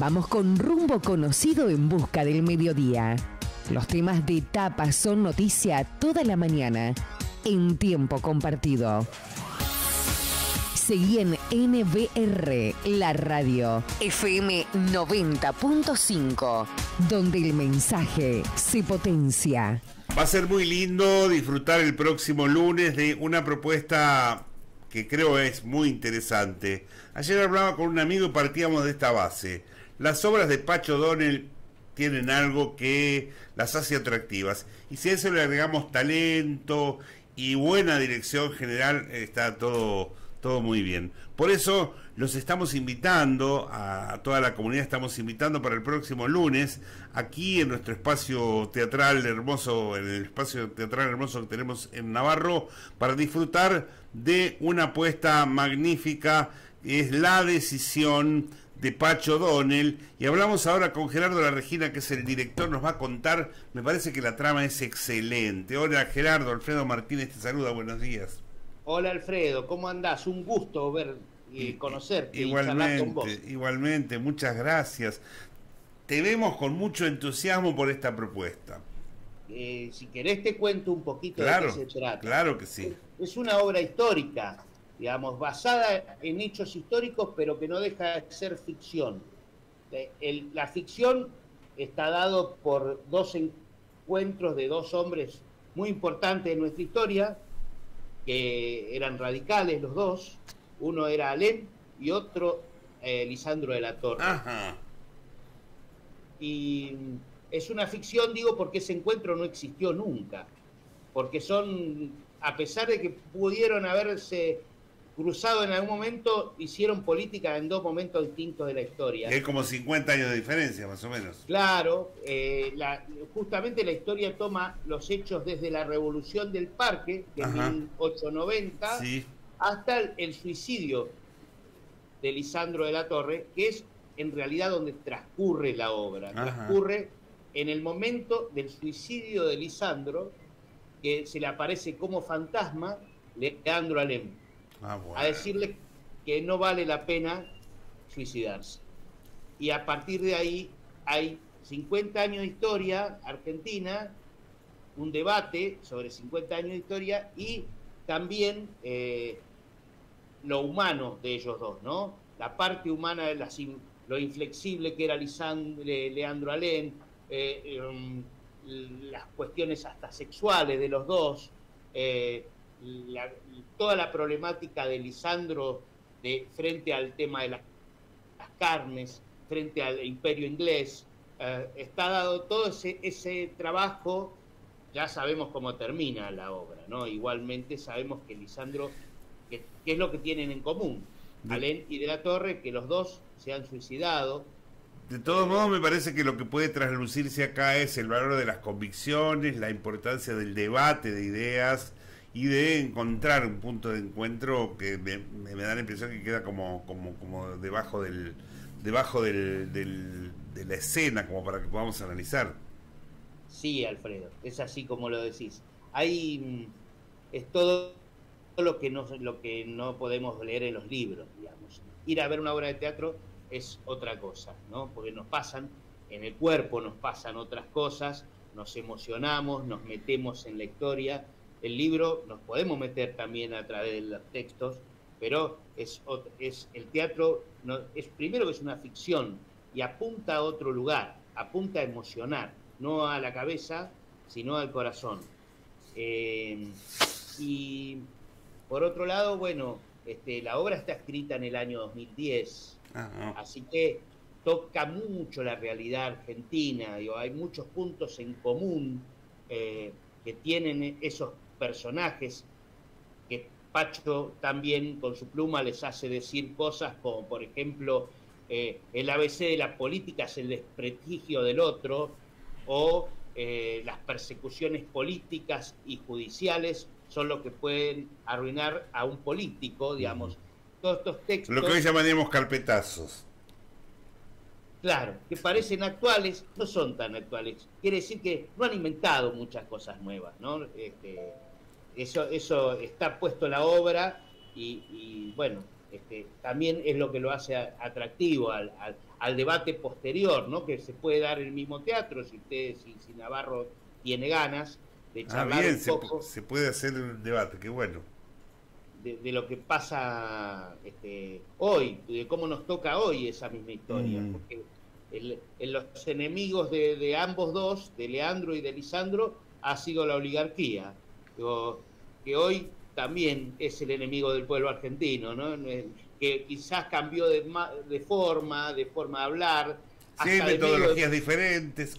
Vamos con rumbo conocido en busca del mediodía. Los temas de tapa son noticia toda la mañana, en tiempo compartido. Seguí en NBR, la radio, FM 90.5, donde el mensaje se potencia. Va a ser muy lindo disfrutar el próximo lunes de una propuesta que creo es muy interesante. Ayer hablaba con un amigo y partíamos de esta base. Las obras de Pacho O'Donnell tienen algo que las hace atractivas. Y si a eso le agregamos talento y buena dirección general, está todo muy bien. Por eso los estamos invitando, a toda la comunidad estamos invitando para el próximo lunes, aquí en nuestro espacio teatral hermoso, en el espacio teatral hermoso que tenemos en Navarro, para disfrutar de una apuesta magnífica, es La Decisión, de Pacho O'Donnell, y hablamos ahora con Gerardo La Regina, que es el director, nos va a contar, me parece que la trama es excelente. Hola Gerardo, Alfredo Martínez te saluda, buenos días. Hola Alfredo, ¿cómo andás? Un gusto ver y conocerte y charlar con vos. Igualmente, muchas gracias. Te vemos con mucho entusiasmo por esta propuesta. Si querés te cuento un poquito Claro, de qué se trata. Claro que sí. Es una obra histórica, digamos, basada en hechos históricos, pero que no deja de ser ficción. La ficción está dado por dos encuentros de dos hombres muy importantes en nuestra historia, que eran radicales los dos. Uno era Alem y otro Lisandro de la Torre. Ajá. Y es una ficción, digo, porque ese encuentro no existió nunca, porque son, a pesar de que pudieron haberse cruzado en algún momento, hicieron política en dos momentos distintos de la historia. Hay como 50 años de diferencia, más o menos. Claro, justamente la historia toma los hechos desde la Revolución del Parque, de 1890, sí, hasta el suicidio de Lisandro de la Torre, que es en realidad donde transcurre la obra. Transcurre en el momento del suicidio de Lisandro, que se le aparece como fantasma Leandro Alem, bueno, a decirle que no vale la pena suicidarse. Y a partir de ahí hay 50 años de historia argentina, un debate sobre 50 años de historia y también lo humano de ellos dos, ¿no? La parte humana de lo inflexible que era Leandro Alem, las cuestiones hasta sexuales de los dos, toda la problemática de Lisandro frente al tema de las carnes, frente al imperio inglés. Está dado todo ese trabajo. Ya sabemos cómo termina la obra, ¿no? Igualmente sabemos que Lisandro, ¿qué es lo que tienen en común? Alem y de la Torre, que los dos se han suicidado. De todos modos, me parece que lo que puede traslucirse acá es el valor de las convicciones, la importancia del debate de ideas y de encontrar un punto de encuentro que me da la impresión que queda como debajo de la escena, como para que podamos analizar. Sí, Alfredo, es así como lo decís. Es todo lo que no podemos leer en los libros, digamos. Ir a ver una obra de teatro es otra cosa, ¿no? Porque nos pasan, en el cuerpo nos pasan otras cosas, nos emocionamos, nos metemos en la historia. El libro nos podemos meter también a través de los textos, pero el teatro, es primero que es una ficción y apunta a otro lugar, apunta a emocionar, no a la cabeza, sino al corazón. Y por otro lado, bueno, la obra está escrita en el año 2010, así que toca mucho la realidad argentina, hay muchos puntos en común que tienen esos personajes, que Pacho también con su pluma les hace decir cosas como, por ejemplo, el ABC de la política es el desprestigio del otro, o las persecuciones políticas y judiciales son lo que pueden arruinar a un político, digamos. Todos estos textos... Lo que hoy llamaríamos carpetazos. Claro, que parecen actuales, no son tan actuales. Quiere decir que no han inventado muchas cosas nuevas, ¿no? Eso está puesto en la obra y bueno, también es lo que lo hace atractivo al debate posterior, ¿no? Que se puede dar en el mismo teatro, si Navarro tiene ganas de charlar bien, un poco. Se puede hacer un debate, qué bueno. De lo que pasa hoy, de cómo nos toca hoy esa misma historia, porque en los enemigos de ambos dos, de Leandro y de Lisandro, ha sido la oligarquía, que hoy también es el enemigo del pueblo argentino, ¿no? Que quizás cambió de forma de hablar. Sí, hay metodologías diferentes,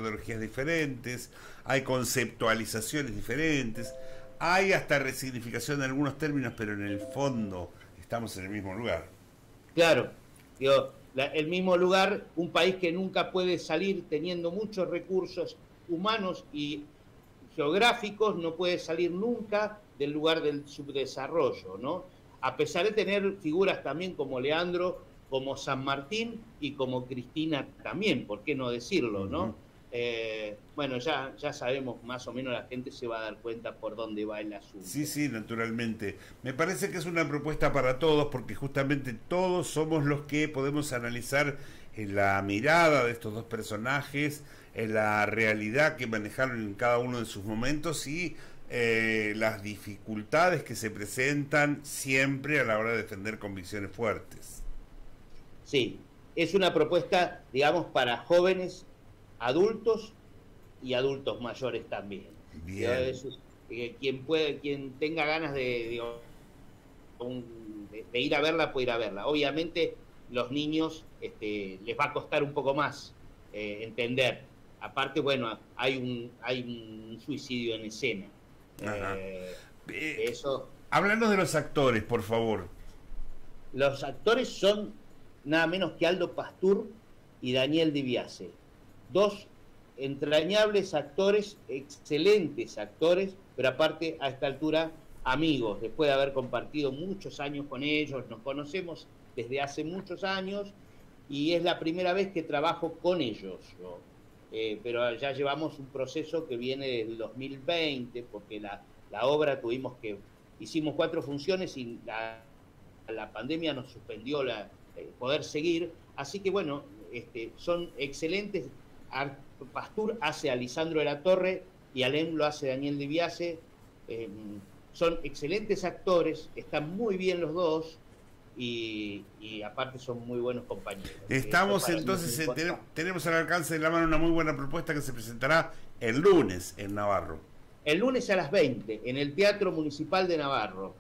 hay conceptualizaciones diferentes, hay hasta resignificación de algunos términos, pero en el fondo estamos en el mismo lugar. Claro, el mismo lugar, un país que nunca puede salir teniendo muchos recursos humanos y geográficos, no puede salir nunca del lugar del subdesarrollo, ¿no? A pesar de tener figuras también como Leandro, como San Martín y como Cristina también, ¿por qué no decirlo, no? Bueno, ya sabemos, más o menos la gente se va a dar cuenta por dónde va el asunto. Sí, naturalmente. Me parece que es una propuesta para todos, porque justamente todos somos los que podemos analizar en la mirada de estos dos personajes, en la realidad que manejaron en cada uno de sus momentos y las dificultades que se presentan siempre a la hora de defender convicciones fuertes. Sí, es una propuesta, digamos, para jóvenes, adultos y adultos mayores también. Bien. Quien tenga ganas de ir a verla, puede ir a verla. Obviamente los niños les va a costar un poco más entender. Aparte, bueno, hay un suicidio en escena. Eso. Háblanos de los actores, por favor. Los actores son nada menos que Aldo Pastur y Daniel Di Biase. Dos entrañables actores, excelentes actores, pero aparte a esta altura amigos, después de haber compartido muchos años con ellos, nos conocemos desde hace muchos años y es la primera vez que trabajo con ellos. Pero ya llevamos un proceso que viene del 2020, porque la obra hicimos 4 funciones y la pandemia nos suspendió poder seguir, así que bueno, son excelentes. Pastur hace a Lisandro de la Torre y Alem lo hace Daniel Di Biase. Son excelentes actores, están muy bien los dos y aparte son muy buenos compañeros. Estamos entonces, tenemos al alcance de la mano una muy buena propuesta que se presentará el lunes en Navarro. El lunes a las 20 en el Teatro Municipal de Navarro.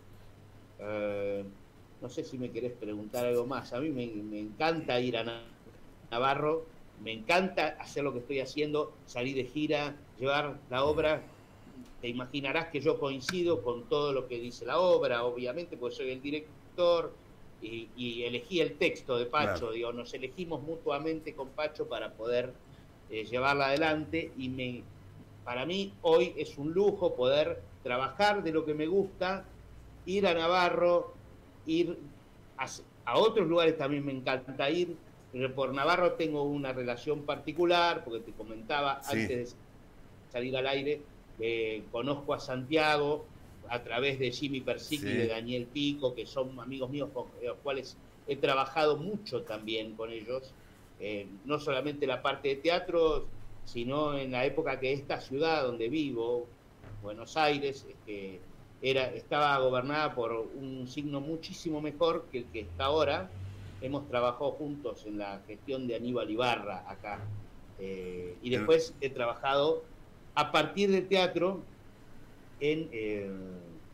No sé si me querés preguntar algo más. A mí me encanta ir a Navarro, me encanta hacer lo que estoy haciendo, salir de gira, llevar la obra. Te imaginarás que yo coincido con todo lo que dice la obra, obviamente, porque soy el director y elegí el texto de Pacho. Claro. Digo, nos elegimos mutuamente con Pacho para poder llevarla adelante y para mí hoy es un lujo poder trabajar de lo que me gusta, ir a Navarro, ir a otros lugares también me encanta ir. Por Navarro tengo una relación particular, porque te comentaba antes de salir al aire, conozco a Santiago a través de Jimmy Persic y de Daniel Pico, que son amigos míos con los cuales he trabajado mucho también con ellos, no solamente la parte de teatro, sino en la época que esta ciudad donde vivo, Buenos Aires, estaba gobernada por un signo muchísimo mejor que el que está ahora. Hemos trabajado juntos en la gestión de Aníbal Ibarra acá. Y después he trabajado a partir del teatro en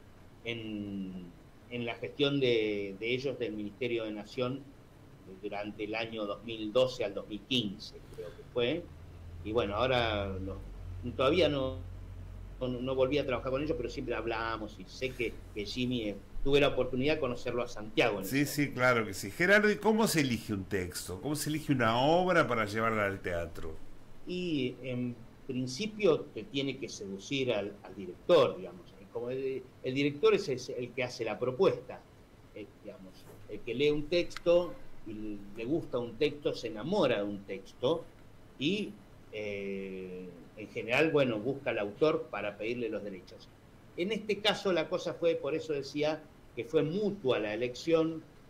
la gestión de ellos del Ministerio de Nación durante el año 2012 al 2015, creo que fue. Y bueno, ahora todavía no volví a trabajar con ellos, pero siempre hablamos y sé que Jimmy... tuve la oportunidad de conocerlo a Santiago. Sí, claro que sí. Gerardo, ¿y cómo se elige un texto? ¿Cómo se elige una obra para llevarla al teatro? Y en principio te tiene que seducir al director, digamos. Como el director es el que hace la propuesta, digamos. El que lee un texto y le gusta un texto, se enamora de un texto y en general, bueno, busca al autor para pedirle los derechos. En este caso la cosa fue, por eso decía, que fue mutua la elección,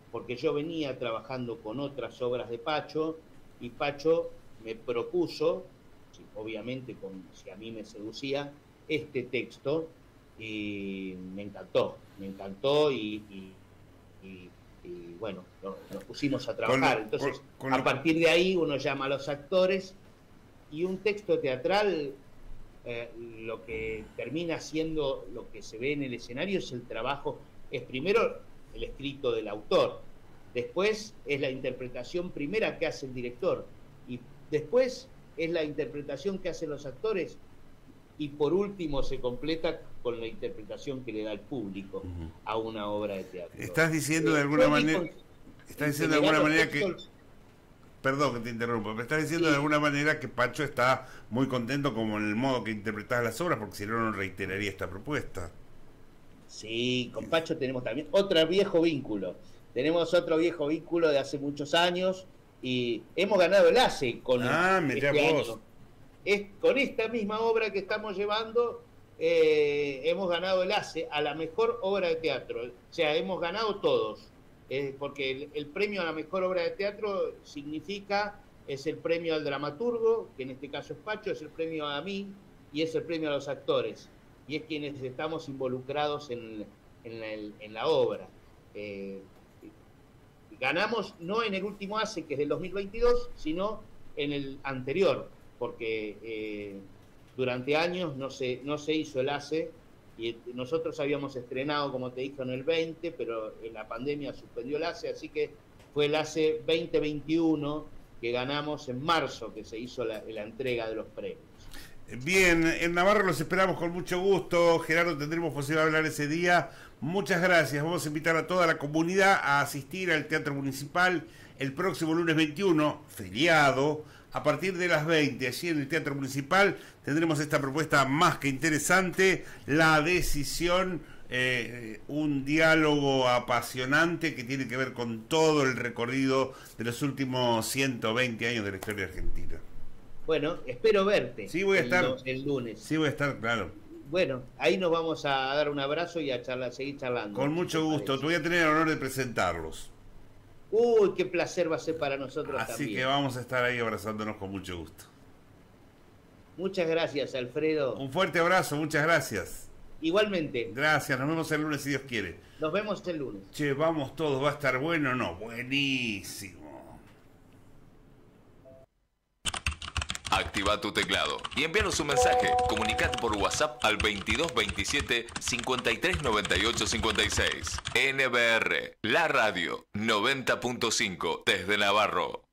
porque yo venía trabajando con otras obras de Pacho, y Pacho me propuso, obviamente si a mí me seducía, este texto, y me encantó y bueno, nos pusimos a trabajar. Entonces, a partir de ahí uno llama a los actores, y un texto teatral, lo que termina siendo lo que se ve en el escenario es el trabajo, es primero el escrito del autor, después es la interpretación primera que hace el director, y después es la interpretación que hacen los actores, y por último se completa con la interpretación que le da el público a una obra de teatro. Estás diciendo de alguna manera, que... Perdón que te interrumpa, pero estás diciendo de alguna manera que Pacho está muy contento como en el modo que interpretás las obras, porque si no, no reiteraría esta propuesta. Sí, con Pacho tenemos también otro viejo vínculo. Tenemos otro viejo vínculo de hace muchos años, y hemos ganado el ACE con mirá vos. año. Con esta misma obra que estamos llevando, hemos ganado el ACE a la mejor obra de teatro. O sea, hemos ganado todos, porque el premio a la mejor obra de teatro es el premio al dramaturgo, que en este caso es Pacho, es el premio a mí, y es el premio a los actores, y es quienes estamos involucrados en la obra. Ganamos no en el último ACE, que es del 2022, sino en el anterior, porque durante años no se hizo el ACE, y nosotros habíamos estrenado, como te dije, en el 20, pero en la pandemia suspendió el ACE, así que fue el ACE 2021 que ganamos en marzo, que se hizo la entrega de los premios. Bien, en Navarro los esperamos con mucho gusto. Gerardo, tendremos posibilidad de hablar ese día. Muchas gracias. Vamos a invitar a toda la comunidad a asistir al Teatro Municipal el próximo lunes 21, feriado, a partir de las 20, allí en el Teatro Municipal. Tendremos esta propuesta más que interesante, La Decisión, un diálogo apasionante que tiene que ver con todo el recorrido de los últimos 120 años de la historia argentina. Bueno, espero verte. Sí, voy a estar el lunes. Sí, voy a estar, claro. Bueno, ahí nos vamos a dar un abrazo y a seguir charlando. Con mucho gusto. Te voy a tener el honor de presentarlos. Uy, qué placer va a ser para nosotros Así también. que vamos a estar ahí abrazándonos con mucho gusto. Muchas gracias, Alfredo. Un fuerte abrazo, muchas gracias. Igualmente. Gracias, nos vemos el lunes si Dios quiere. Nos vemos el lunes. Che, vamos todos, ¿va a estar bueno o no? Buenísimo. Activa tu teclado y envíanos un mensaje. Comunicate por WhatsApp al 2227 5398 56. NBR, la radio 90.5 desde Navarro.